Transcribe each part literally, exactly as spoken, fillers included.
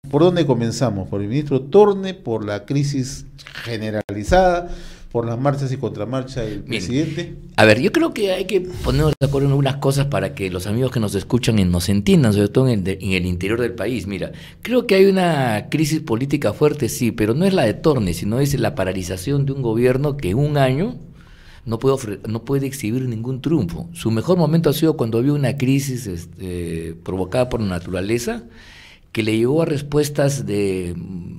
¿Por dónde comenzamos? ¿Por el ministro Thorne? ¿Por la crisis generalizada? ¿Por las marchas y contramarchas del presidente? Bien. A ver, yo creo que hay que ponernos de acuerdo en algunas cosas para que los amigos que nos escuchan nos entiendan, sobre todo en el, en el interior del país. Mira, creo que hay una crisis política fuerte, sí, pero no es la de Thorne, sino es la paralización de un gobierno que en un año no puede, no puede exhibir ningún triunfo. Su mejor momento ha sido cuando había una crisis este, provocada por la naturaleza, que le llevó a respuestas de,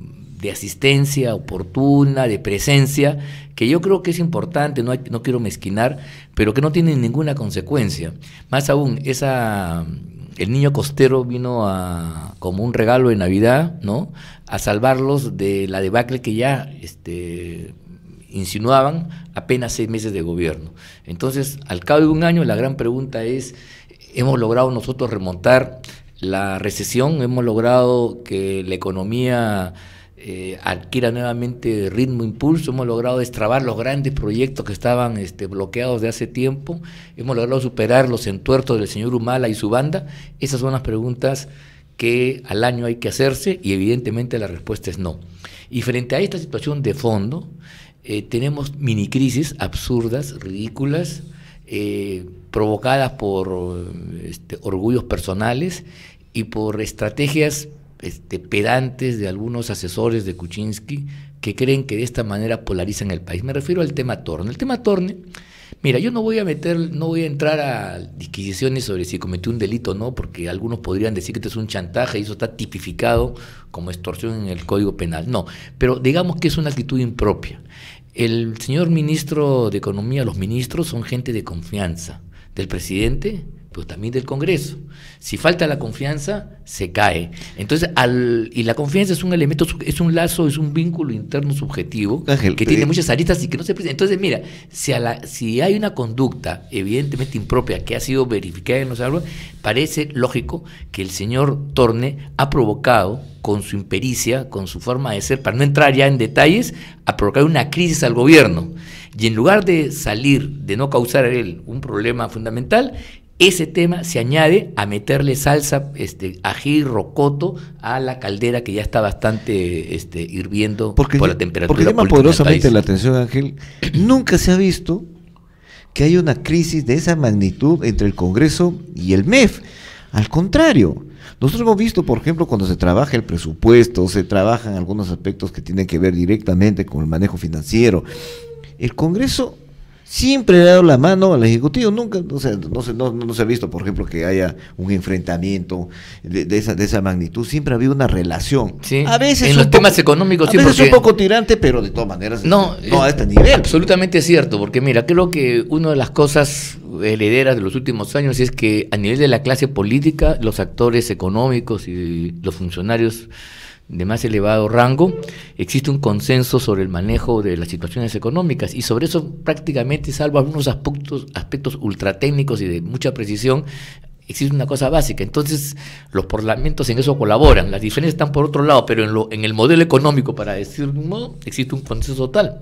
de asistencia oportuna, de presencia, que yo creo que es importante, no, hay, no quiero mezquinar, pero que no tienen ninguna consecuencia. Más aún, esa, el niño costero vino a, como un regalo de Navidad, ¿no?, a salvarlos de la debacle que ya este, insinuaban apenas seis meses de gobierno. Entonces, al cabo de un año, la gran pregunta es, ¿hemos logrado nosotros remontar la recesión? ¿Hemos logrado que la economía eh, adquiera nuevamente ritmo, impulso? ¿Hemos logrado destrabar los grandes proyectos que estaban este, bloqueados de hace tiempo? ¿Hemos logrado superar los entuertos del señor Humala y su banda? Esas son las preguntas que al año hay que hacerse, y evidentemente la respuesta es no. Y frente a esta situación de fondo, eh, tenemos mini crisis absurdas, ridículas, Eh, provocadas por este, orgullos personales y por estrategias este, pedantes de algunos asesores de Kuczynski que creen que de esta manera polarizan el país. Me refiero al tema Thorne. El tema Thorne, mira, yo no voy a meter, no voy a entrar a disquisiciones sobre si cometió un delito o no, porque algunos podrían decir que esto es un chantaje y eso está tipificado como extorsión en el Código Penal. No, pero digamos que es una actitud impropia. El señor ministro de Economía, los ministros son gente de confianza del presidente, pero también del Congreso. Si falta la confianza, se cae. Entonces, al, y la confianza es un elemento, es un lazo, es un vínculo interno subjetivo, Ángel, que tiene muchas aristas y que no se presenta. Entonces, mira, si, a la, si hay una conducta evidentemente impropia que ha sido verificada en los árboles, parece lógico que el señor Thorne ha provocado, con su impericia, con su forma de ser, para no entrar ya en detalles, a provocar una crisis al gobierno. Y en lugar de salir, de no causar a él un problema fundamental, ese tema se añade a meterle salsa, este, ají, rocoto a la caldera que ya está bastante este, hirviendo porque, por la temperatura. Porque llama poderosamente la atención, Ángel, nunca se ha visto que haya una crisis de esa magnitud entre el Congreso y el M E F. Al contrario, nosotros hemos visto, por ejemplo, cuando se trabaja el presupuesto, se trabajan algunos aspectos que tienen que ver directamente con el manejo financiero, el Congreso siempre le ha dado la mano al Ejecutivo. Nunca, o sea, no, se, no, no se ha visto, por ejemplo, que haya un enfrentamiento de, de, esa, de esa magnitud. Siempre ha habido una relación. Sí, a veces en los poco, temas económicos. A sí, veces porque... un poco tirante, pero de todas maneras no, no a este nivel. Absolutamente cierto, porque mira, creo que una de las cosas herederas de los últimos años es que a nivel de la clase política, los actores económicos y los funcionarios de más elevado rango, existe un consenso sobre el manejo de las situaciones económicas, y sobre eso prácticamente, salvo algunos aspectos, aspectos ultratécnicos y de mucha precisión, existe una cosa básica. Entonces los parlamentos en eso colaboran, las diferencias están por otro lado, pero en, lo, en el modelo económico, para decir de un modo, existe un consenso total.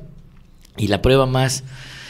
Y la prueba más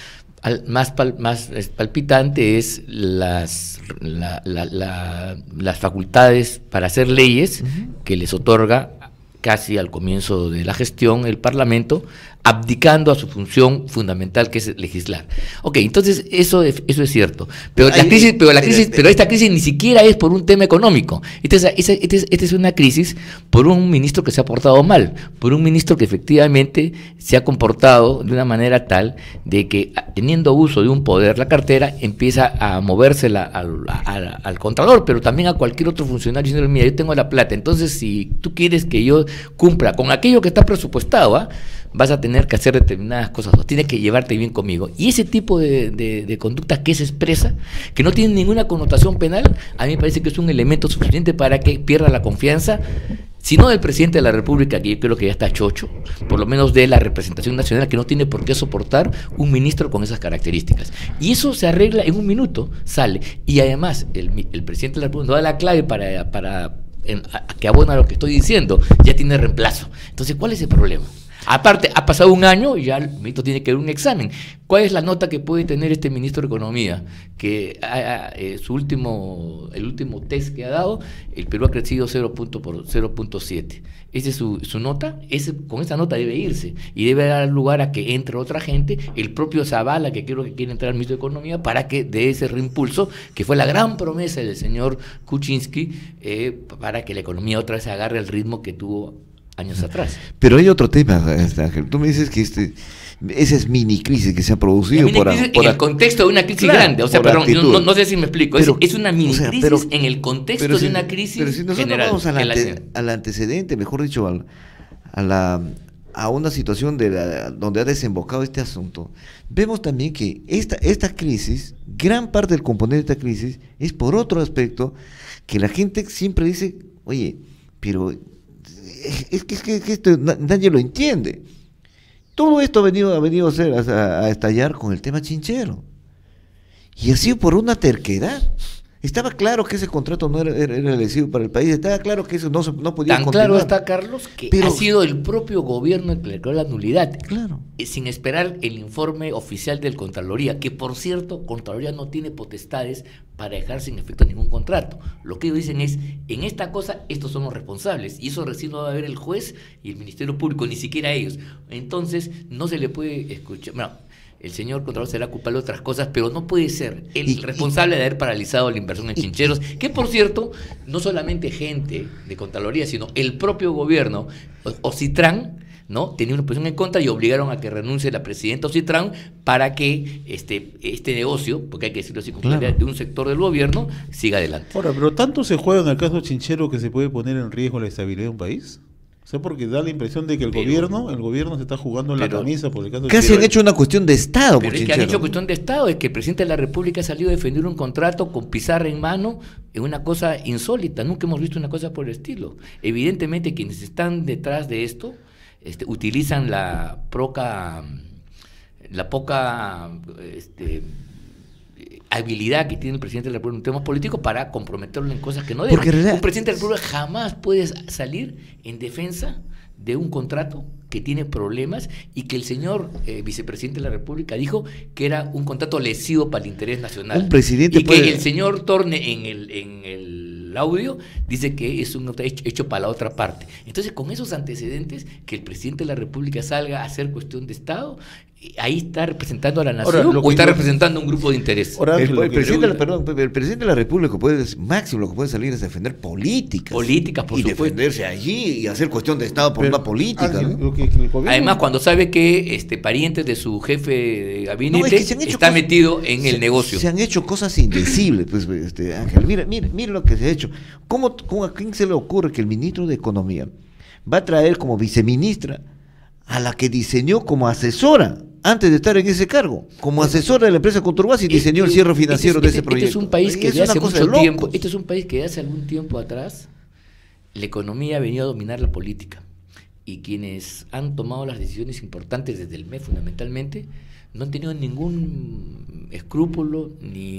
más, pal, más palpitante es las, la, la, la, las facultades para hacer leyes uh-huh. que les otorga casi al comienzo de la gestión el Parlamento, abdicando a su función fundamental, que es legislar. Ok, entonces eso es, eso es cierto, pero la crisis, pero la crisis, pero esta crisis ni siquiera es por un tema económico. Esta es, esta es, esta es una crisis por un ministro que se ha portado mal, por un ministro que efectivamente se ha comportado de una manera tal de que, teniendo uso de un poder, la cartera, empieza a movérsela al, al, al Contralor, pero también a cualquier otro funcionario diciendo: mira, yo tengo la plata, entonces si tú quieres que yo cumpla con aquello que está presupuestado, ¿ah? vas a tener que hacer determinadas cosas, o tienes que llevarte bien conmigo. Y ese tipo de, de, de conducta que se expresa, que no tiene ninguna connotación penal, a mí me parece que es un elemento suficiente para que pierda la confianza, si no del presidente de la República, que yo creo que ya está chocho, por lo menos de la representación nacional, que no tiene por qué soportar un ministro con esas características. Y eso se arregla en un minuto, sale. Y además, el, el presidente de la República nos da la clave para... para En, a, a que abona lo que estoy diciendo, ya tiene reemplazo. Entonces, ¿cuál es el problema? Aparte, ha pasado un año y ya el ministro tiene que dar un examen. ¿Cuál es la nota que puede tener este ministro de Economía? Que a, a, eh, su último, el último test que ha dado, el Perú ha crecido cero punto siete. Esa es su, su nota. Ese, con esa nota debe irse y debe dar lugar a que entre otra gente, el propio Zavala, que creo que quiere entrar al ministro de Economía, para que dé ese reimpulso, que fue la gran promesa del señor Kuczynski, eh, para que la economía otra vez agarre el ritmo que tuvo años atrás. Pero hay otro tema, Ángel. Tú me dices que este, esa es mini crisis que se ha producido por, crisis por en el contexto de una crisis claro, grande. O sea, perdón, no, no sé si me explico. Pero, es, es una mini o sea, crisis pero, en el contexto de si, una crisis pero si nosotros general. vamos al, ante, al antecedente, mejor dicho, al, a la a una situación de la, donde ha desembocado este asunto, vemos también que esta, esta crisis, gran parte del componente de esta crisis, es por otro aspecto, que la gente siempre dice, oye, pero es que, es que, que esto nadie lo entiende. Todo esto ha venido, ha venido a, ser, a, a estallar con el tema chinchero. Y ha sido por una terquedad. Estaba claro que ese contrato no era, era, era lesivo para el país, estaba claro que eso no, no podía Tan continuar. claro está, Carlos, que pero, ha sido el propio gobierno el que le declaró la nulidad, claro, sin esperar el informe oficial del Contraloría, que por cierto, Contraloría no tiene potestades para dejar sin efecto ningún contrato. Lo que ellos dicen es, en esta cosa, estos son los responsables, y eso recién lo va a ver el juez y el Ministerio Público, ni siquiera ellos. Entonces, no se le puede escuchar... Bueno, el señor Contralor será culpable de otras cosas, pero no puede ser el y, responsable y, de haber paralizado la inversión en y, chincheros, que por cierto, no solamente gente de Contraloría, sino el propio gobierno, Ocitran, ¿no? Tenía una posición en contra y obligaron a que renuncie la presidenta Ocitran para que este, este negocio, porque hay que decirlo así con claridad, claro, de un sector del gobierno, siga adelante. Ahora, pero tanto se juega en el caso chinchero que se puede poner en riesgo la estabilidad de un país. O sea, porque da la impresión de que el pero, gobierno el gobierno se está jugando en pero, la camisa por el caso de casi han hecho una cuestión de Estado. Pero por es que han hecho cuestión de Estado, es que el presidente de la República ha salido a defender un contrato con pizarra en mano, en una cosa insólita. Nunca hemos visto una cosa por el estilo. Evidentemente quienes están detrás de esto este, utilizan la poca, la poca este, habilidad que tiene el presidente de la República en temas políticos para comprometerlo en cosas que no deben. Realidad... Un presidente de la República jamás puede salir en defensa de un contrato que tiene problemas y que el señor eh, vicepresidente de la República dijo que era un contrato lesivo para el interés nacional. Un presidente y puede... que el señor Torne en el, en el audio dice que es un hecho, hecho para la otra parte. Entonces, con esos antecedentes, que el presidente de la República salga a hacer cuestión de Estado, ahí está representando a la nación. Ahora, o está yo... representando a un grupo de interés. Ahora, el, el, presidente de la, perdón, el presidente de la República puede, máximo lo que puede salir es defender políticas. Políticas, por y supuesto. defenderse allí y hacer cuestión de Estado por Pero, una política. Ah, ¿no? lo que, que el gobierno... Además, cuando sabe que este parientes de su jefe de gabinete no, es que se han hecho está cosas, metido en se, el negocio. Se han hecho cosas indecibles, pues, este, Ángel. Mira, mira, mira lo que se ha hecho. ¿Cómo, cómo a quién se le ocurre que el ministro de Economía va a traer como viceministra a la que diseñó como asesora antes de estar en ese cargo, como asesora de la empresa Conturbás y diseñó el cierre financiero este, de ese este, proyecto? Este es un país que de hace mucho tiempo, este es un país que de hace algún tiempo atrás la economía ha venido a dominar la política y quienes han tomado las decisiones importantes desde el M E fundamentalmente no han tenido ningún escrúpulo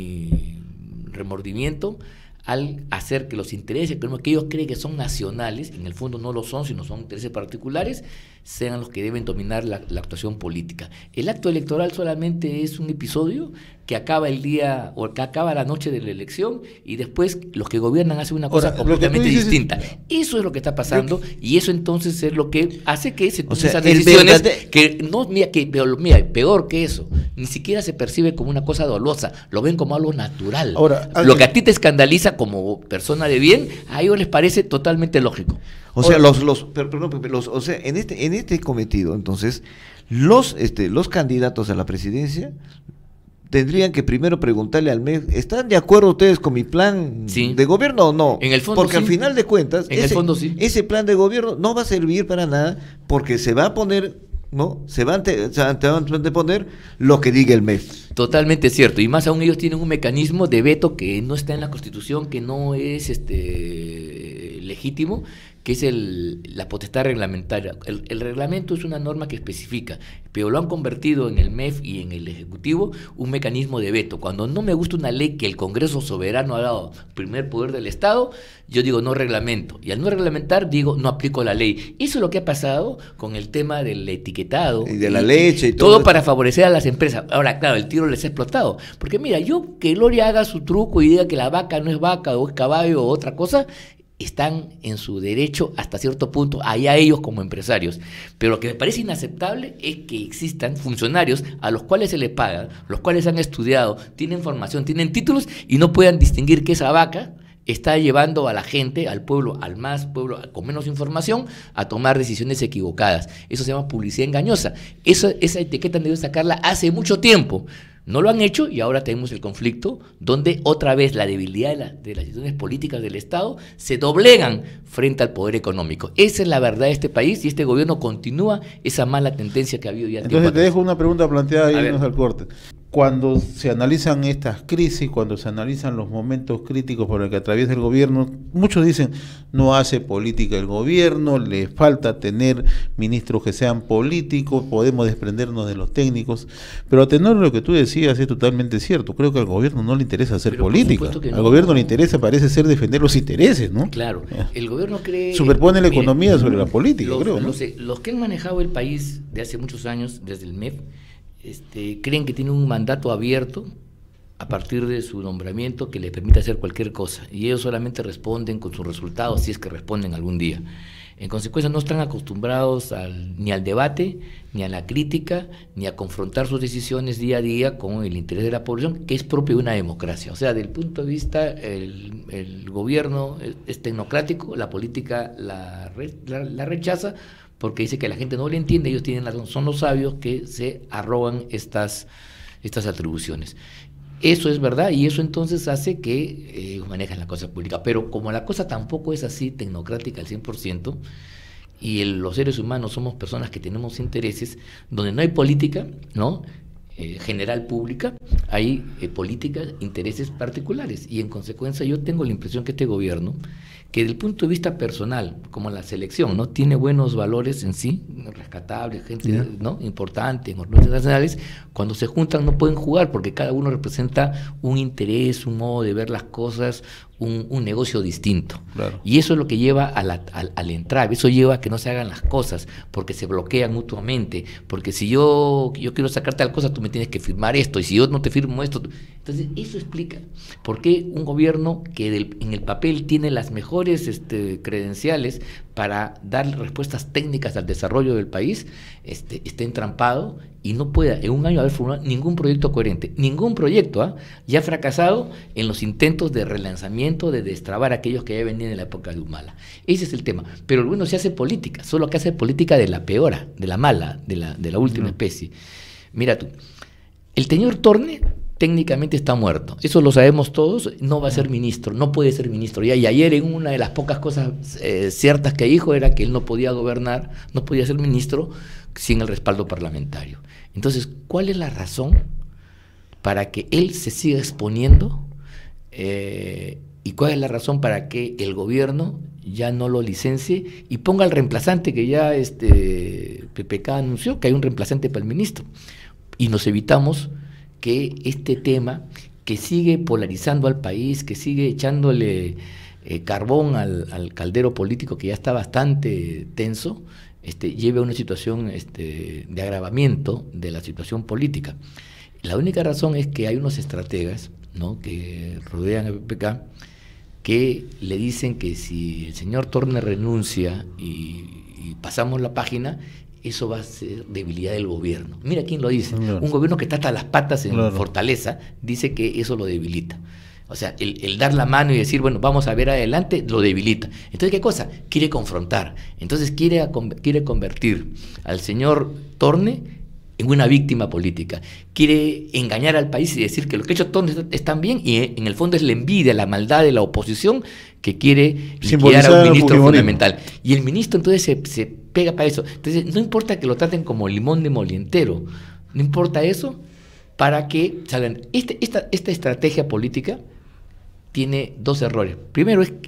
ni remordimiento al hacer que los intereses que ellos creen que son nacionales, en el fondo no lo son, sino son intereses particulares, sean los que deben dominar la, la actuación política. El acto electoral solamente es un episodio que acaba el día, o que acaba la noche de la elección, y después los que gobiernan hacen una cosa Ahora, completamente distinta. Es... Eso es lo que está pasando, que... y eso entonces es lo que hace que se tomen esas decisiones, verdad... que no, mira, que, mira, peor que eso, ni siquiera se percibe como una cosa dolosa, lo ven como algo natural. Ahora, lo que a ti te escandaliza como persona de bien, a ellos les parece totalmente lógico. O sea, Ahora, los, los, perdón, los, o sea, en este, en este cometido, entonces, los, este, los candidatos a la presidencia tendrían que primero preguntarle al M E F, ¿están de acuerdo ustedes con mi plan sí. de gobierno o no? En el fondo porque sí. al final de cuentas, en ese, el fondo sí. ese plan de gobierno no va a servir para nada porque se va a poner, ¿no? Se van a poner lo que diga el M E F. Totalmente cierto, y más aún ellos tienen un mecanismo de veto que no está en la Constitución, que no es este legítimo, que es el, la potestad reglamentaria. El, el reglamento es una norma que especifica, pero lo han convertido en el M E F y en el Ejecutivo un mecanismo de veto. Cuando no me gusta una ley que el Congreso soberano ha dado, primer poder del Estado, yo digo no reglamento. Y al no reglamentar, digo no aplico la ley. Eso es lo que ha pasado con el tema del etiquetado. Y de la y, leche y todo. Todo para favorecer a las empresas. Ahora, claro, el tiro les ha explotado. Porque mira, yo que Gloria haga su truco y diga que la vaca no es vaca o es caballo o otra cosa, están en su derecho hasta cierto punto, allá ellos como empresarios. Pero lo que me parece inaceptable es que existan funcionarios a los cuales se les paga, los cuales han estudiado, tienen formación, tienen títulos y no puedan distinguir que esa vaca está llevando a la gente, al pueblo, al más pueblo con menos información, a tomar decisiones equivocadas. Eso se llama publicidad engañosa. Eso, esa etiqueta debe sacarla hace mucho tiempo. No lo han hecho y ahora tenemos el conflicto donde otra vez la debilidad de, la, de las decisiones políticas del Estado se doblegan frente al poder económico. Esa es la verdad de este país y este gobierno continúa esa mala tendencia que ha habido ya. Entonces te dejo una pregunta planteada y irnos al corte. Cuando se analizan estas crisis, cuando se analizan los momentos críticos por los que atraviesa el gobierno, muchos dicen, no hace política el gobierno, le falta tener ministros que sean políticos, podemos desprendernos de los técnicos, pero a tenor de lo que tú decías es totalmente cierto. Creo que al gobierno no le interesa hacer pero política, no. Al gobierno le interesa, parece ser, defender los intereses, ¿no? Claro, el gobierno cree... Superpone la mire, economía sobre la política, los, creo, ¿no? Los, los que han manejado el país de hace muchos años, desde el M E F, Este, creen que tienen un mandato abierto a partir de su nombramiento que les permite hacer cualquier cosa y ellos solamente responden con sus resultados si es que responden algún día. En consecuencia no están acostumbrados al, ni al debate, ni a la crítica, ni a confrontar sus decisiones día a día con el interés de la población, que es propio de una democracia. O sea, desde el punto de vista, el, el gobierno es tecnocrático, la política la, la, la rechaza, porque dice que la gente no le entiende, ellos tienen razón, son los sabios que se arrogan estas, estas atribuciones. Eso es verdad y eso entonces hace que eh, ellos manejan la cosa pública, pero como la cosa tampoco es así tecnocrática al cien por ciento y el, los seres humanos somos personas que tenemos intereses, donde no hay política, ¿no? Eh, general pública, hay eh, políticas, intereses particulares y en consecuencia yo tengo la impresión que este gobierno, que desde el punto de vista personal, como la selección, ¿no? Tiene buenos valores en sí, rescatables, gente yeah. ¿no? importante en organismos nacionales, cuando se juntan no pueden jugar porque cada uno representa un interés, un modo de ver las cosas, un, un negocio distinto. Claro. Y eso es lo que lleva a la, al, al entrar, eso lleva a que no se hagan las cosas, porque se bloquean mutuamente, porque si yo, yo quiero sacar tal cosa, tú me tienes que firmar esto, y si yo no te firmo esto... Tú... Entonces, eso explica por qué un gobierno que del, en el papel tiene las mejores este, credenciales para dar respuestas técnicas al desarrollo del país, este, esté entrampado y no pueda en un año haber formulado ningún proyecto coherente, ningún proyecto, ¿eh? ya ha fracasado en los intentos de relanzamiento, de destrabar aquellos que ya venían en la época de Humala. Ese es el tema, pero el bueno se hace política, solo que hace política de la peora, de la mala, de la, de la última no. especie. Mira tú, el señor Torne técnicamente está muerto, eso lo sabemos todos, no va a ser ministro, no puede ser ministro. Y ayer en una de las pocas cosas eh, ciertas que dijo era que él no podía gobernar, no podía ser ministro sin el respaldo parlamentario. Entonces, ¿cuál es la razón para que él se siga exponiendo? Eh, ¿Y cuál es la razón para que el gobierno ya no lo licencie y ponga al reemplazante que ya este P P K anunció, que hay un reemplazante para el ministro? Y nos evitamos que este tema que sigue polarizando al país, que sigue echándole eh, carbón al, al caldero político que ya está bastante tenso, este, lleve a una situación este, de agravamiento de la situación política. La única razón es que hay unos estrategas, ¿no?, que rodean a P P K, que le dicen que si el señor Torne renuncia y, y pasamos la página, eso va a ser debilidad del gobierno. Mira quién lo dice. Claro. Un gobierno que está hasta las patas en claro. Fortaleza dice que eso lo debilita. O sea, el, el dar la mano y decir, bueno, vamos a ver adelante, lo debilita. Entonces, ¿qué cosa? Quiere confrontar. Entonces, quiere, quiere convertir al señor Torne en una víctima política. Quiere engañar al país y decir que lo que ha hecho Torne están bien y en el fondo es la envidia, la maldad de la oposición que quiere liquidar a un ministro fundamental. Y el ministro entonces se, se pega para eso. Entonces, no importa que lo traten como limón de molientero, no importa eso, para que salgan. Este, esta, esta estrategia política tiene dos errores. Primero es que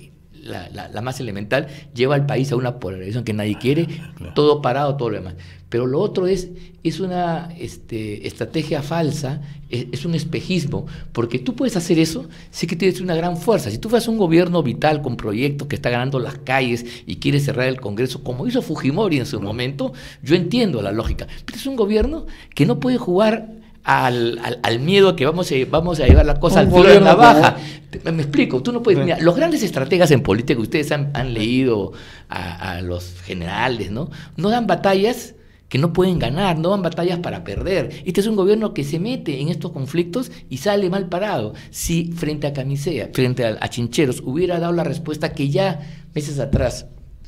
la, la, la más elemental, lleva al país a una polarización que nadie quiere, claro. todo parado, todo lo demás. Pero lo otro es, es una este, estrategia falsa, es, es un espejismo, porque tú puedes hacer eso, sí que tienes una gran fuerza. Si tú fueras un gobierno vital con proyectos que está ganando las calles y quiere cerrar el Congreso, como hizo Fujimori en su momento, yo entiendo la lógica. Pero es un gobierno que no puede jugar Al, al, al miedo que vamos a, vamos a llevar la cosa al filo de la baja. Me, me explico, tú no puedes. Mira, los grandes estrategas en política, ustedes han, han leído a, a los generales, ¿no? No dan batallas que no pueden ganar, no dan batallas para perder. Este es un gobierno que se mete en estos conflictos y sale mal parado. Si frente a Camisea, frente a, a Chincheros, hubiera dado la respuesta que ya meses atrás.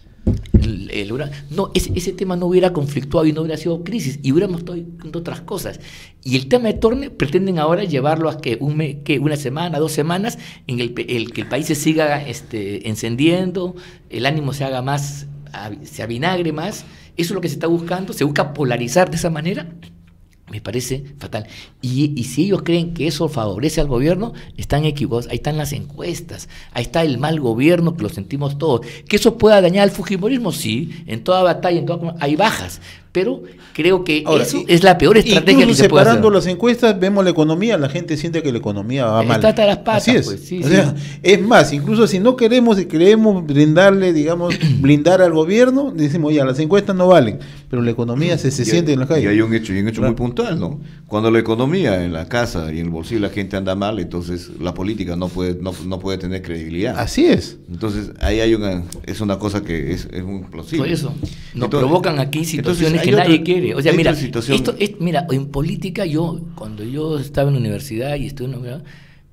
El, el, no, ese, ese tema no hubiera conflictuado y no hubiera sido crisis y hubiéramos estado viendo otras cosas. Y el tema de Torne pretenden ahora llevarlo a que, un me, que una semana, dos semanas, en el, el que el país se siga este, encendiendo, el ánimo se haga más, se avinagre más. Eso es lo que se está buscando, se busca polarizar de esa manera. Me parece fatal. Y, y si ellos creen que eso favorece al gobierno, están equivocados. Ahí están las encuestas, ahí está el mal gobierno que lo sentimos todos. ¿Que eso pueda dañar al fujimorismo? Sí, en toda batalla, en toda, hay bajas. Pero creo que Ahora, eso y, es la peor estrategia que se puede hacer. Separando las encuestas, vemos la economía, la gente siente que la economía va mal. Está hasta las patas, Así es. Pues, sí, o sí. sea, es más, incluso si no queremos y queremos brindarle, digamos, blindar al gobierno, decimos, ya, las encuestas no valen, pero la economía se, se y siente hay, en la calle. Y hay un hecho, y un hecho claro. muy puntual, ¿no? Cuando la economía en la casa y en el bolsillo de la gente anda mal, entonces la política no puede, no, no puede tener credibilidad. Así es. Entonces, ahí hay una, es una cosa que es, es muy plausible. Por eso, nos entonces, provocan aquí situaciones que otra, nadie quiere. O sea, mira, situación... esto es, mira, en política yo, cuando yo estaba en la universidad y estuve en la universidad,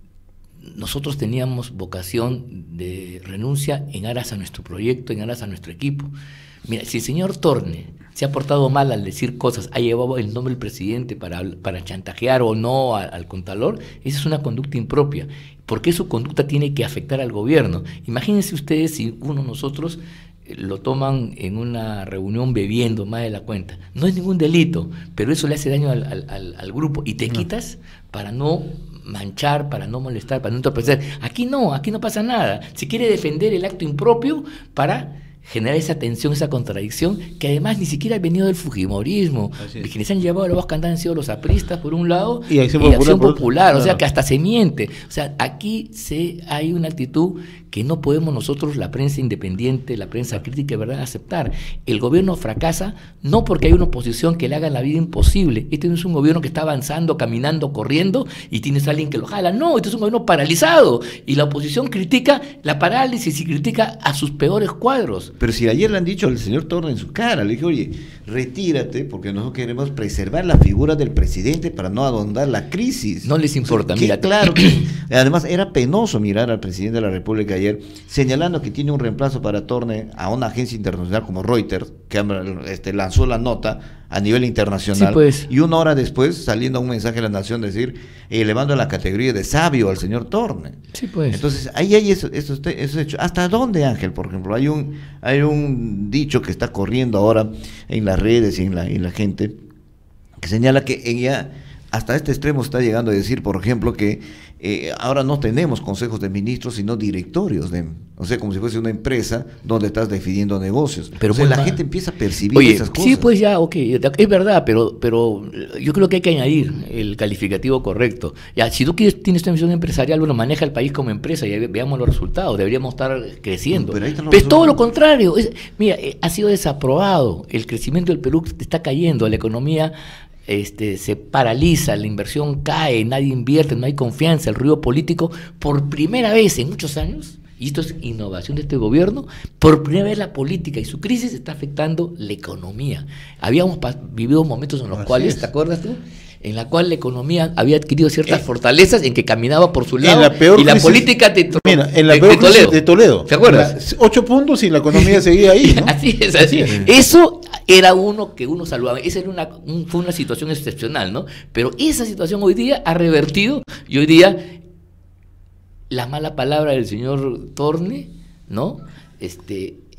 nosotros teníamos vocación de renuncia en aras a nuestro proyecto, en aras a nuestro equipo. Mira, si el señor Torne se ha portado mal al decir cosas, ha llevado el nombre del presidente para, para chantajear o no al, al contralor, esa es una conducta impropia. ¿Por qué su conducta tiene que afectar al gobierno? Imagínense ustedes si uno de nosotros lo toman en una reunión bebiendo más de la cuenta. No es ningún delito, pero eso le hace daño al, al, al, al grupo y te no. quitas para no manchar, para no molestar, para no entorpecer. Aquí no, aquí no pasa nada. Se quiere defender el acto impropio para generar esa tensión, esa contradicción, que además ni siquiera ha venido del fujimorismo. Quienes han llevado a la voz cantante han sido los apristas por un lado y Acción y Popular, Acción por Popular otro. o sea Claro. que hasta se miente. O sea, aquí se, hay una actitud que no podemos nosotros, la prensa independiente, la prensa crítica, de verdad, aceptar. El gobierno fracasa no porque hay una oposición que le haga la vida imposible. Este no es un gobierno que está avanzando, caminando, corriendo y tienes a alguien que lo jala. No, este es un gobierno paralizado y la oposición critica la parálisis y critica a sus peores cuadros. Pero si ayer le han dicho al señor Torne en su cara, le dije, oye, retírate porque nosotros queremos preservar la figura del presidente para no ahondar la crisis. No les importa, o sea, mira. Claro que, además era penoso mirar al presidente de la República ayer señalando que tiene un reemplazo para Torne a una agencia internacional como Reuters, que este, lanzó la nota a nivel internacional, sí, pues. y una hora después saliendo un mensaje a la nación decir, elevando la categoría de sabio al señor Torne. Sí, pues. Entonces, ahí hay esos eso, eso, eso hecho. ¿Hasta dónde, Ángel, por ejemplo? Hay un, hay un dicho que está corriendo ahora en las redes y en la, en la gente, que señala que ella hasta este extremo está llegando a decir, por ejemplo, que eh, ahora no tenemos consejos de ministros, sino directorios, de, o sea, como si fuese una empresa donde estás definiendo negocios. Pero o sea, pues, la ma... gente empieza a percibir Oye, esas cosas. Sí, pues ya, ok, es verdad, pero, pero yo creo que hay que añadir el calificativo correcto. Ya, si tú quieres, tienes una misión empresarial, bueno, maneja el país como empresa y veamos los resultados, deberíamos estar creciendo. Pero, pero es todo lo contrario. Es, mira, ha sido desaprobado, el crecimiento del Perú está cayendo, la economía Este, se paraliza, la inversión cae, nadie invierte, no hay confianza, el ruido político, por primera vez en muchos años, y esto es innovación de este gobierno, por primera vez la política y su crisis está afectando la economía. Habíamos vivido momentos en los Así cuales, es. ¿te acuerdas tú? En la cual la economía había adquirido ciertas eh, fortalezas en que caminaba por su lado la peor y la crisis, política de, mira, en la de, peor de, Toledo. de Toledo. ¿Te acuerdas? La, ocho puntos y la economía seguía ahí, ¿no? Así es, así es. Eso era uno que uno salvaba. Esa era una, un, fue una situación excepcional, ¿no? Pero esa situación hoy día ha revertido y hoy día la mala palabra del señor Torne, ¿no? Este... Eh,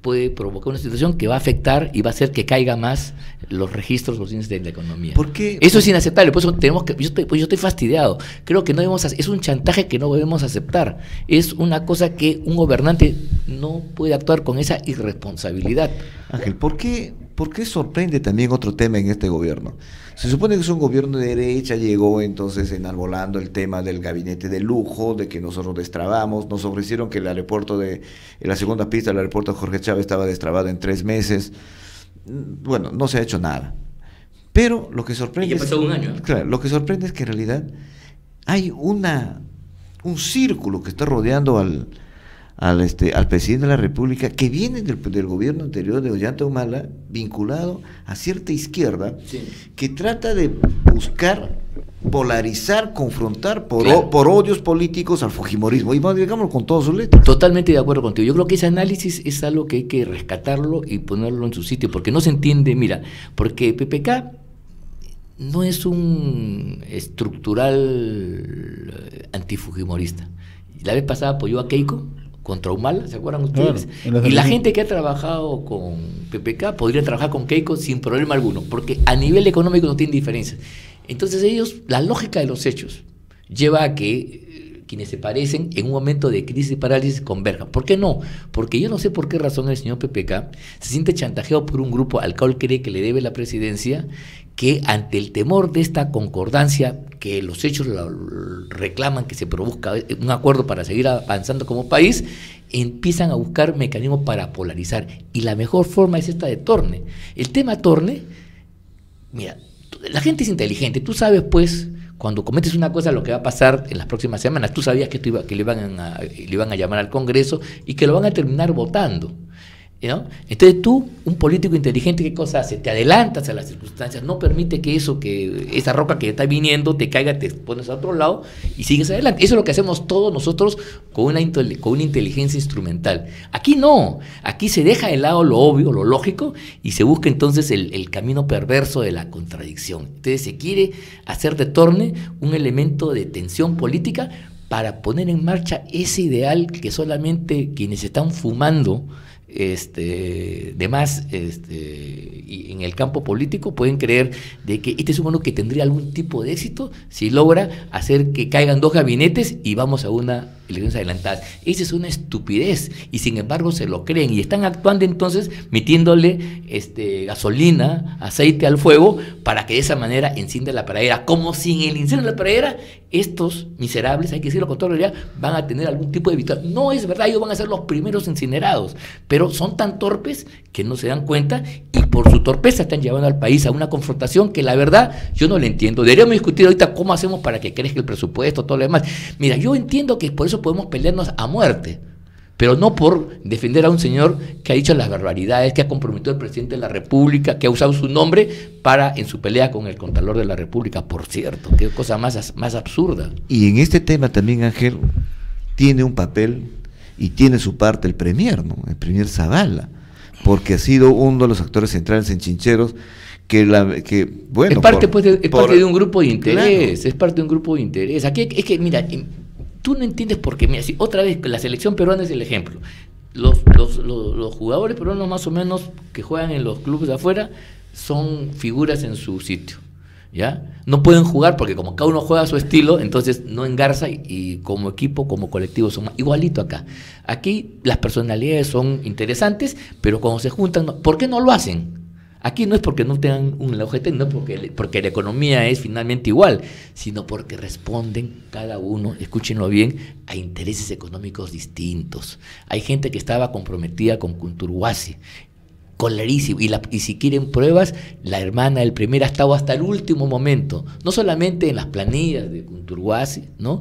puede provocar una situación que va a afectar y va a hacer que caiga más los registros, los índices de la economía. ¿Por qué? Eso es inaceptable, por eso tenemos que, yo estoy, pues yo estoy fastidiado, creo que no debemos, es un chantaje que no debemos aceptar, es una cosa que un gobernante no puede actuar con esa irresponsabilidad. Ángel, ¿por qué, ¿por qué sorprende también otro tema en este gobierno? Se supone que es un gobierno de derecha, llegó entonces enarbolando el tema del gabinete de lujo, de que nosotros destrabamos, nos ofrecieron que el aeropuerto de, en la segunda pista del aeropuerto Jorge Chávez estaba destrabado en tres meses. Bueno, no se ha hecho nada. Pero lo que sorprende y ya pasó es, un año. Claro, lo que sorprende es que en realidad hay una un círculo que está rodeando al al este al presidente de la República, que viene del, del gobierno anterior de Ollanta Humala, vinculado a cierta izquierda, sí, que trata de buscar polarizar, confrontar por, claro, o, por odios políticos al fujimorismo, y digámoslo con todas sus letras. Totalmente de acuerdo contigo. Yo creo que ese análisis es algo que hay que rescatarlo y ponerlo en su sitio, porque no se entiende, mira, porque P P K no es un estructural antifujimorista. La vez pasada apoyó a Keiko contra Humala, ¿se acuerdan ustedes? Claro, la y la gente que ha trabajado con P P K podría trabajar con Keiko sin problema alguno, porque a nivel económico no tiene diferencia. Entonces ellos, la lógica de los hechos lleva a que eh, quienes se parecen en un momento de crisis y parálisis converjan. ¿Por qué no? Porque yo no sé por qué razón el señor P P K se siente chantajeado por un grupo al cual cree que le debe la presidencia, que ante el temor de esta concordancia, que los hechos lo, lo reclaman que se produzca un acuerdo para seguir avanzando como país, empiezan a buscar mecanismos para polarizar. Y la mejor forma es esta de Torne. El tema Torne, mira, la gente es inteligente, tú sabes pues, cuando cometes una cosa lo que va a pasar en las próximas semanas, tú sabías que, iba, que le, iban a, le iban a llamar al Congreso y que lo van a terminar votando, ¿no? Entonces tú, un político inteligente, ¿qué cosa hace? Te adelantas a las circunstancias, no permite que eso, que esa roca que está viniendo te caiga, te pones a otro lado y sigues adelante. Eso es lo que hacemos todos nosotros con una, con una inteligencia instrumental. Aquí no, aquí se deja de lado lo obvio, lo lógico, y se busca entonces el, el camino perverso de la contradicción. Entonces se quiere hacer de Torne un elemento de tensión política para poner en marcha ese ideal que solamente quienes están fumando Este, de más este, y en el campo político pueden creer de que este es un hombre que tendría algún tipo de éxito si logra hacer que caigan dos gabinetes y vamos a una elecciones adelantadas. Esa es una estupidez y sin embargo se lo creen y están actuando entonces metiéndole este, gasolina, aceite al fuego para que de esa manera encienda la pradera, como si en el incendio de la pradera estos miserables, hay que decirlo con toda realidad, van a tener algún tipo de victoria. No es verdad, ellos van a ser los primeros incinerados, pero son tan torpes que no se dan cuenta y por su torpeza están llevando al país a una confrontación que la verdad yo no le entiendo. Deberíamos discutir ahorita cómo hacemos para que crezca el presupuesto, todo lo demás. Mira, yo entiendo que por eso podemos pelearnos a muerte, pero no por defender a un señor que ha dicho las barbaridades, que ha comprometido al presidente de la República, que ha usado su nombre para en su pelea con el Contralor de la República, por cierto, qué cosa más, más absurda. Y en este tema también, Ángel, tiene un papel y tiene su parte el Premier, ¿no? El Premier Zavala, porque ha sido uno de los actores centrales en Chincheros, que, la, que bueno... Es parte, por, pues, de, es por, parte de un grupo de interés, claro. es parte de un grupo de interés. Aquí es que, mira... Tú no entiendes por qué, mira, si otra vez la selección peruana es el ejemplo. Los, los, los, los jugadores peruanos más o menos que juegan en los clubes de afuera son figuras en su sitio, ¿ya? No pueden jugar porque como cada uno juega a su estilo, entonces no engarza y, y como equipo, como colectivo son igualito acá. Aquí las personalidades son interesantes, pero cuando se juntan, ¿por qué no lo hacen? Aquí no es porque no tengan un objetivo, no porque, porque la economía es finalmente igual, sino porque responden cada uno, escúchenlo bien, a intereses económicos distintos. Hay gente que estaba comprometida con Kunturwasi, clarísimo, y, la, y si quieren pruebas, la hermana del Premier ha estado hasta el último momento, no solamente en las planillas de Kunturwasi, ¿no?,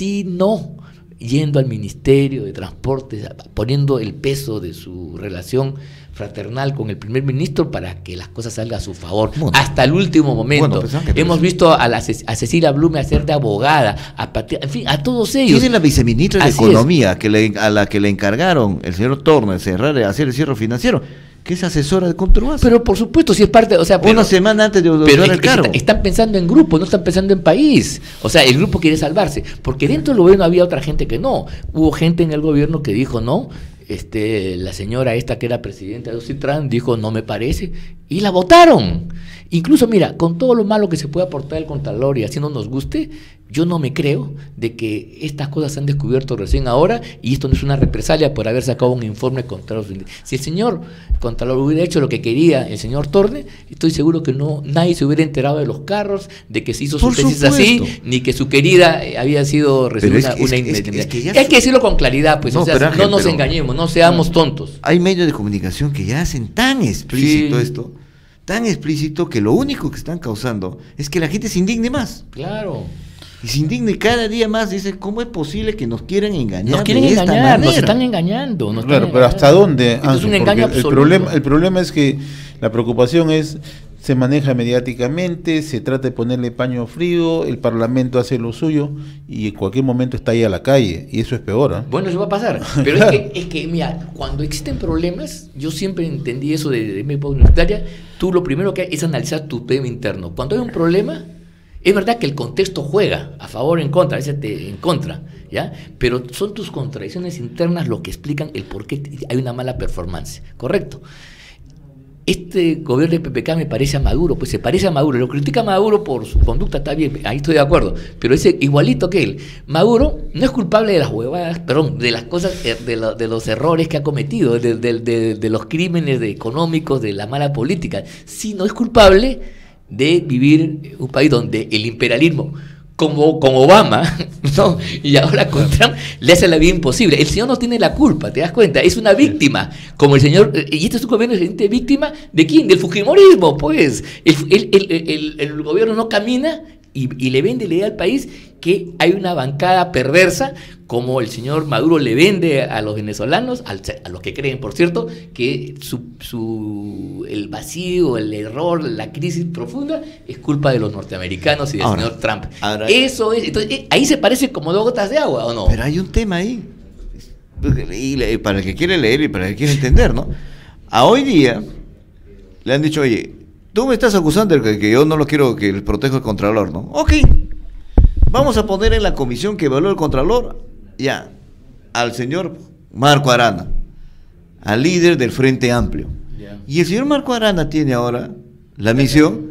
sino yendo al Ministerio de Transportes, poniendo el peso de su relación fraternal con el primer ministro para que las cosas salgan a su favor, bueno, hasta el último momento. Bueno, pues, hemos visto a, la, a Cecilia Blume hacer de abogada, a Pat, en fin, a todos ellos. Tiene la viceministra de Así Economía, que le, a la que le encargaron el señor Torne cerrar, hacer el cierre financiero, que es asesora de Kunturwasi. Pero por supuesto, si es parte, o sea, una pero, semana antes de pero el cargo. Están pensando en grupo, no están pensando en país. O sea, el grupo quiere salvarse, porque dentro del gobierno había otra gente que no. Hubo gente en el gobierno que dijo, no, este, la señora esta que era presidenta de Ocitran dijo no me parece, y la votaron. Incluso mira, con todo lo malo que se puede aportar el Contralor y así no nos guste, yo no me creo de que estas cosas se han descubierto recién ahora y esto no es una represalia por haber sacado un informe contra los... Si el señor Contralor hubiera hecho lo que quería el señor Thorne, estoy seguro que no nadie se hubiera enterado de los carros, de que se hizo su Por tesis supuesto. así, ni que su querida eh, había sido recibida es que- una... es que- es que- es que ya Hay que decirlo con claridad, pues, No, o sea, pero, Ángel, no nos pero- engañemos, no seamos tontos. Hay medios de comunicación que ya hacen tan explícito Sí. esto, tan explícito que lo único que están causando es que la gente se indigne más. Claro. Y se indigne cada día más, dice, ¿cómo es posible que nos quieran engañar? Nos quieren de esta engañar, nos manera? están engañando. Nos Claro, están pero ¿hasta engañando. dónde? Esto es Ángel? un engaño Porque el absoluto. problema, el problema es que la preocupación es, se maneja mediáticamente, se trata de ponerle paño frío, el Parlamento hace lo suyo y en cualquier momento está ahí a la calle, y eso es peor. ¿ah? Bueno, eso va a pasar. Pero es, que, es que, mira, cuando existen problemas, yo siempre entendí eso de, de mi época universitaria, tú lo primero que hay es analizar tu tema interno. Cuando hay un problema, es verdad que el contexto juega a favor o en contra, a veces te en contra, ¿ya? Pero son tus contradicciones internas lo que explican el por qué hay una mala performance, ¿correcto? Este gobierno de P P K me parece a Maduro, pues se parece a Maduro, lo critica a Maduro por su conducta, está bien, ahí estoy de acuerdo, pero es igualito que él. Maduro no es culpable de las huevadas, perdón, de las cosas, de, lo, de los errores que ha cometido, de, de, de, de los crímenes de económicos, de la mala política, sino es culpable de vivir en un país donde el imperialismo, como con Obama, ¿no? Y ahora con Trump, le hace la vida imposible. El señor no tiene la culpa, ¿te das cuenta? Es una víctima, como el señor, y este es un gobierno de víctima, ¿de quién? Del fujimorismo, pues. El, el, el, el, el gobierno no camina y, y le vende la idea al país que hay una bancada perversa, como el señor Maduro le vende a los venezolanos, al, a los que creen, por cierto, que su, su, el vacío, el error, la crisis profunda es culpa de los norteamericanos y del Ahora, señor Trump. ahora- Eso es, entonces, eh, ahí se parece como dos gotas de agua, ¿o no? Pero hay un tema ahí, y le- para el que quiere leer y para el que quiere entender, ¿no? A hoy día le han dicho, oye, tú me estás acusando de que, que yo no lo quiero que proteja el Contralor, ¿no? Ok, vamos a poner en la comisión que evaluó el Contralor, ya, al señor Marco Arana, al líder del Frente Amplio. Ya. Y el señor Marco Arana tiene ahora la misión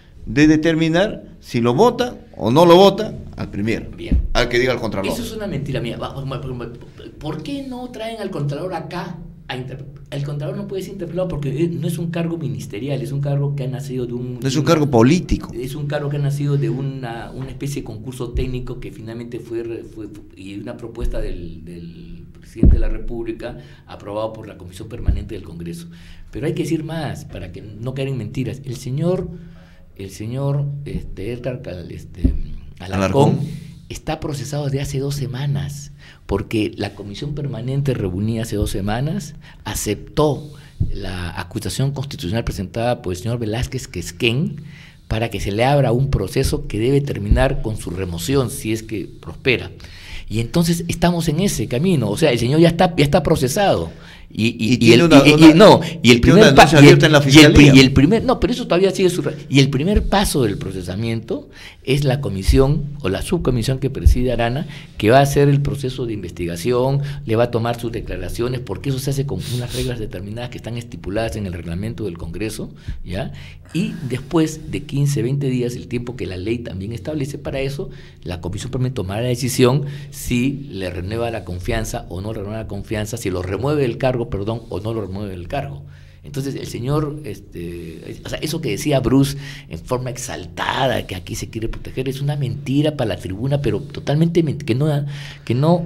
de determinar si lo vota o no lo vota al Premier, Bien. al que diga el Contralor. Eso es una mentira mía. Va- va- va- ¿Por qué no traen al Contralor acá? A inter- el Contralor no puede ser interpelado porque eh, no es un cargo ministerial, es un cargo que ha nacido de un... No es un cargo político. Es un cargo que ha nacido de una, una especie de concurso técnico que finalmente fue, fue y una propuesta del, del presidente de la República aprobado por la Comisión Permanente del Congreso. Pero hay que decir más para que no caer en mentiras. El señor, el señor este, Edgar Cal- este, Alarcón, Alarcón está procesado desde hace dos semanas, porque la Comisión Permanente reunida hace dos semanas aceptó la acusación constitucional presentada por el señor Velázquez Quesquén para que se le abra un proceso que debe terminar con su remoción si es que prospera. Y entonces estamos en ese camino, o sea, el señor ya está, ya está procesado. Y, y, Y y tiene el, una- y- y- una- no, y el tiene primer una pa- denuncia y el- abierta en la y el fiscalía. pri- y el primer no, pero eso todavía sigue su y el primer paso del procesamiento es la comisión o la subcomisión que preside Arana, que va a hacer el proceso de investigación, le va a tomar sus declaraciones, porque eso se hace con unas reglas determinadas que están estipuladas en el reglamento del Congreso, ¿ya? Y después de quince, veinte días, el tiempo que la ley también establece para eso, la comisión permite tomar la decisión si le renueva la confianza o no le renueva la confianza, si lo remueve del cargo, perdón, o no lo remueve del cargo. Entonces el señor, este, o sea, eso que decía Bruce en forma exaltada, que aquí se quiere proteger, es una mentira para la tribuna, pero totalmente ment- que no, que no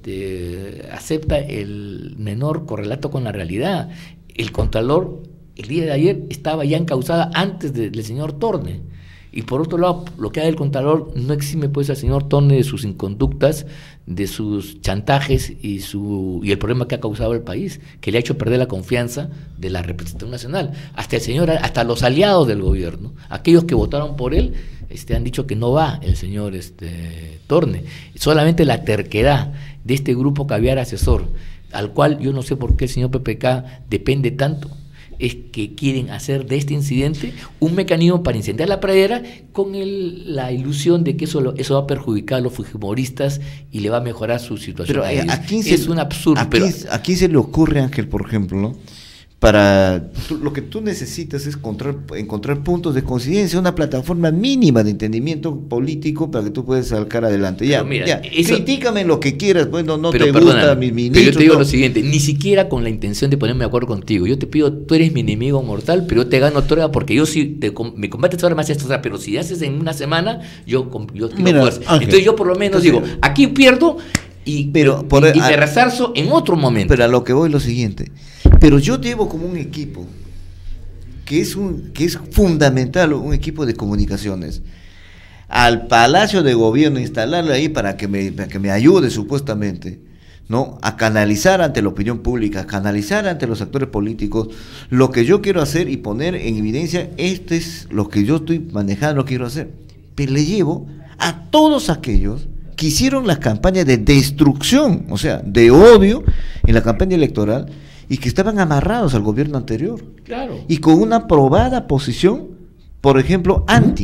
este, acepta el menor correlato con la realidad. El Contralor el día de ayer estaba ya encausada antes de- del señor Thorne. Y por otro lado, lo que haga el Contralor no exime pues al señor Thorne de sus inconductas, de sus chantajes y su y el problema que ha causado el país, que le ha hecho perder la confianza de la representación nacional. Hasta el señor, hasta los aliados del gobierno, aquellos que votaron por él, este, han dicho que no va el señor este, Thorne. Solamente la terquedad de este grupo caviar asesor, al cual yo no sé por qué el señor P P K depende tanto, es que quieren hacer de este incidente un mecanismo para incendiar la pradera con el, la ilusión de que eso, lo, eso va a perjudicar a los fujimoristas y le va a mejorar su situación. Pero a eh, ellos. aquí Es se, un absurdo. Aquí, pero, aquí se le ocurre, Ángel, por ejemplo, ¿no? Para tú, lo que tú necesitas es encontrar, encontrar puntos de coincidencia, una plataforma mínima de entendimiento político para que tú puedas sacar adelante. Ya, mira, ya eso, critícame lo que quieras, bueno, no pero te perdóname, gusta mi ministro. Pero yo te digo no. lo siguiente, ni siquiera con la intención de ponerme de acuerdo contigo. Yo te pido, tú eres mi enemigo mortal, pero yo te gano toda porque yo sí te, me combates ahora más esto, o sea, pero si haces en una semana, yo, yo tengo Mira, fuerza. Ángel, entonces yo por lo menos entonces, digo, aquí pierdo y, pero y, por, y a, me resarzo en otro momento. Pero a lo que voy es lo siguiente, pero yo llevo como un equipo que es un que es fundamental, un equipo de comunicaciones, al Palacio de Gobierno, instalarlo ahí para que me, para que me ayude supuestamente, ¿no? A canalizar ante la opinión pública, a canalizar ante los actores políticos lo que yo quiero hacer y poner en evidencia, esto es lo que yo estoy manejando, lo que quiero hacer. Pero le llevo a todos aquellos que hicieron las campañas de destrucción, o sea, de odio en la campaña electoral, y que estaban amarrados al gobierno anterior. Claro. Y con una probada posición, por ejemplo, anti,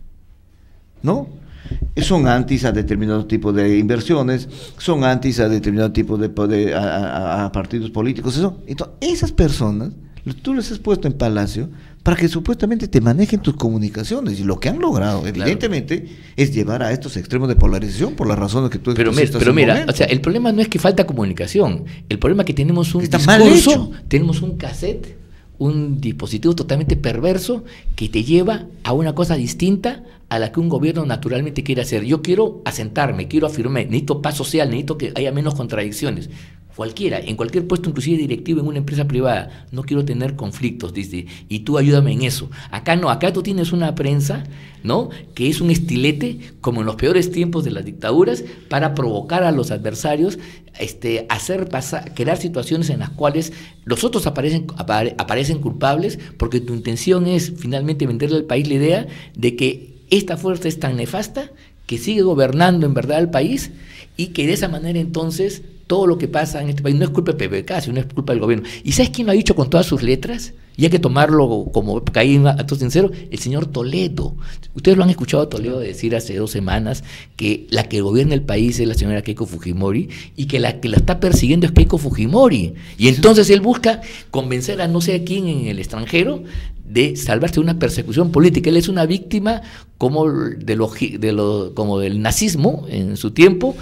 ¿no? Son antis a determinados tipos de inversiones, son antis a determinados tipos de, de a, a, a partidos políticos, eso. Entonces, esas personas, tú les has puesto en Palacio para que supuestamente te manejen tus comunicaciones, y lo que han logrado, evidentemente, claro, es llevar a estos extremos de polarización por las razones que tú pero expusiste. Pero mira, o sea, el problema no es que falta comunicación, el problema es que tenemos un Está discurso, tenemos un cassette, un dispositivo totalmente perverso que te lleva a una cosa distinta a la que un gobierno naturalmente quiere hacer. Yo quiero asentarme, quiero afirmar, necesito paz social, necesito que haya menos contradicciones. Cualquiera, en cualquier puesto, inclusive directivo en una empresa privada, no quiero tener conflictos, dice, y tú ayúdame en eso. Acá no, acá tú tienes una prensa, ¿no?, que es un estilete, como en los peores tiempos de las dictaduras, para provocar a los adversarios, este, hacer pasar, crear situaciones en las cuales los otros aparecen, apare, aparecen culpables, porque tu intención es finalmente venderle al país la idea de que esta fuerza es tan nefasta que sigue gobernando en verdad el país, y que de esa manera entonces todo lo que pasa en este país no es culpa del P P K, sino es culpa del gobierno. ¿Y sabes quién lo ha dicho con todas sus letras? Y hay que tomarlo como caí en acto sincero, el señor Toledo. Ustedes lo han escuchado a Toledo decir hace dos semanas que la que gobierna el país es la señora Keiko Fujimori y que la que la está persiguiendo es Keiko Fujimori. Y entonces él busca convencer a no sé a quién en el extranjero de salvarse de una persecución política. Él es una víctima como, de lo, de lo, como del nazismo en su tiempo,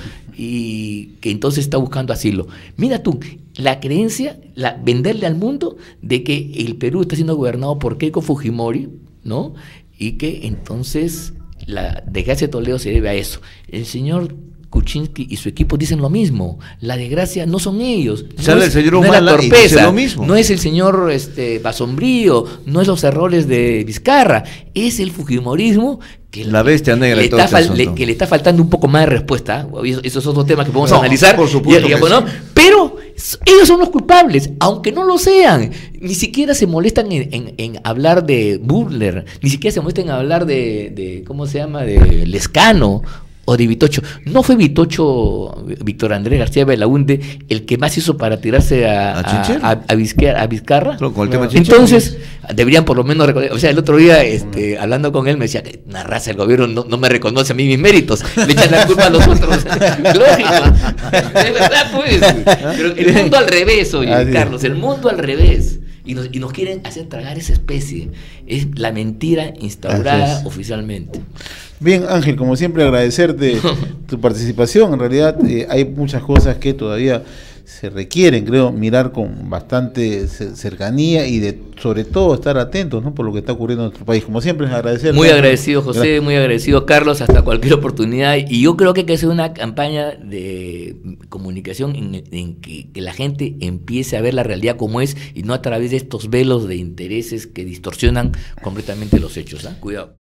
y que entonces está buscando asilo. Mira tú, la creencia, la, venderle al mundo de que el Perú está siendo gobernado por Keiko Fujimori, ¿no? Y que entonces la desgracia de Toledo se debe a eso. El señor Kuczynski y su equipo dicen lo mismo. La desgracia no son ellos, no, Sale es, el señor no es la torpeza, lo mismo. No es el señor este, Basombrío, no es los errores de Vizcarra, es el fujimorismo que la bestia negra le, y todo está este le, que le está faltando un poco más de respuesta. Eso, eso es otro tema que podemos no, analizar. Por supuesto. Y, y, bueno, sí. Pero ellos son los culpables, aunque no lo sean. Ni siquiera se molestan en, en, en hablar de Burler, ni siquiera se molestan en hablar de, de ¿cómo se llama?, de Lescano o de Vitocho. No fue Vitocho, Víctor Andrés García Belaúnde, el que más hizo para tirarse a, a, a, a, Vizcarra, a Vizcarra. Claro, con el tema Entonces, deberían por lo menos recordar. O sea, el otro día, este, hablando con él, me decía que una raza del gobierno no, no me reconoce a mí mis méritos, le echan la culpa a los otros. Lógico. De verdad, pues. Pero el mundo al revés, oye, ah, Carlos, sí. El mundo al revés. Y nos, y nos quieren hacer tragar esa especie. Es la mentira instaurada es. oficialmente. Bien, Ángel, como siempre agradecerte tu participación. En realidad eh, hay muchas cosas que todavía se requieren, creo, mirar con bastante cercanía y de sobre todo estar atentos, ¿no?, por lo que está ocurriendo en nuestro país. Como siempre, agradecer. Muy agradecido, José, Gracias. Muy agradecido, Carlos, hasta cualquier oportunidad. Y yo creo que hay que hacer una campaña de comunicación en, en que, que la gente empiece a ver la realidad como es y no a través de estos velos de intereses que distorsionan completamente los hechos, ¿eh? Cuidado.